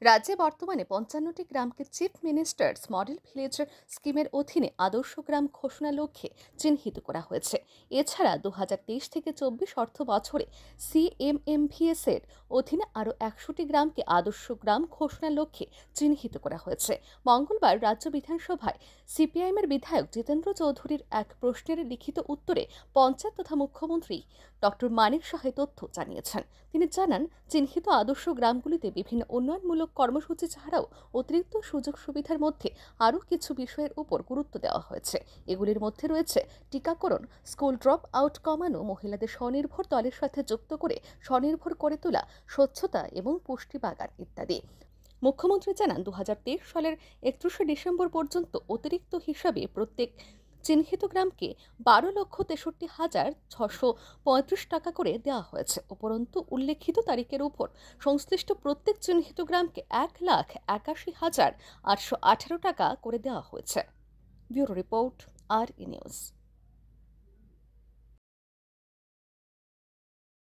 রাজ্যে বর্তমানে ৫৫টি গ্রামকে চিফ মিনিস্টার্স মডেল ভিলেজ স্কিমের অধীনে আদর্শ গ্রাম ঘোষণা লক্ষ্যে চিহ্নিত করা হয়েছে। এছাড়া ২০২৩ থেকে ২৪ অর্থ বছরে সিএমএমভিএস এর অধীনে আরও ১০০টি গ্রামকে আদর্শ গ্রাম ঘোষণা লক্ষ্যে চিহ্নিত করা হয়েছে। মঙ্গলবার রাজ্য বিধানসভায় সিপিআইএমের বিধায়ক জিতেন্দ্র চৌধুরীর এক প্রশ্নের লিখিত উত্তরে পঞ্চায়েত তথা মুখ্যমন্ত্রী ডক্টর মানিক সাহা তথ্য জানিয়েছেন। তিনি জানান, চিহ্নিত আদর্শ গ্রামগুলিতে বিভিন্ন উন্নয়নমূলক কর্মসূচি ছাড়াও অতিরিক্ত সুযোগ সুবিধার মধ্যে আরও কিছু বিষয়ের উপর গুরুত্ব দেওয়া হয়েছে। এগুলির মধ্যে রয়েছে টিকাকরণ, স্কুল ড্রপ আউট কমানো, মহিলাদের স্বনির্ভর দলের সাথে যুক্ত করে স্বনির্ভর করে তোলা, স্বচ্ছতা এবং পুষ্টি বাগান ইত্যাদি। মুখ্যমন্ত্রী জানান, ২০২৩ সালের ৩১শে ডিসেম্বর পর্যন্ত অতিরিক্ত হিসাবে প্রত্যেক চিহ্নিত গ্রামকে ১২,৬৩,৬৩৫ টাকা করে দেওয়া হয়েছে। উপরন্তু উল্লেখিত তারিখের উপর সংশ্লিষ্ট প্রত্যেক চিহ্নিত গ্রামকে ১,৮১,৮১৮ টাকা করে দেওয়া হয়েছে। ব্যুরো রিপোর্ট, আর ই নিউজ।